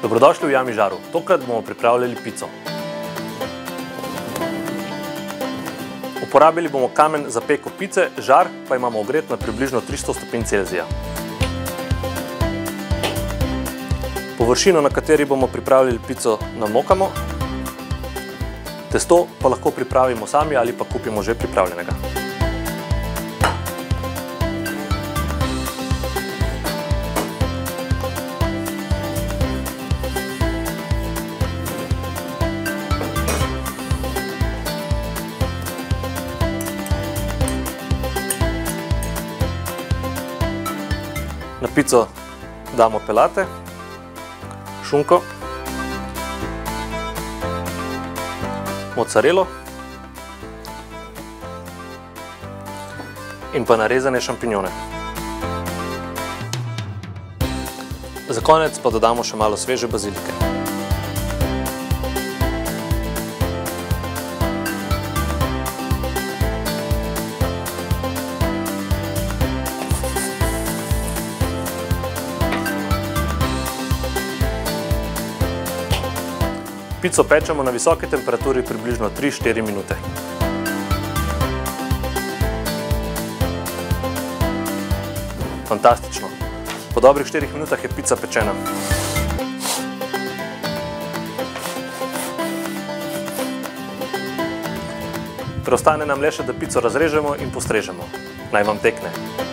Dobrodošli v Jami žaru. Tokrat bomo pripravljali pico. Uporabili bomo kamen za peko pice, žar pa imamo ogret na približno 300 stopinj Celzija. Površino, na kateri bomo pripravljali pico, namokamo. Testo pa lahko pripravimo sami ali pa kupimo že pripravljenega. Na pico damo pelate, šunko, mozzarelo in pa narezane šampinjone. Za konec pa dodamo še malo sveže bazilike. Pico pečemo na visoki temperaturi približno 3-4 minute. Fantastično! Po dobrih 4 minutah je pica pečena. Preostane nam le še, da pico razrežemo in postrežemo. Naj vam tekne!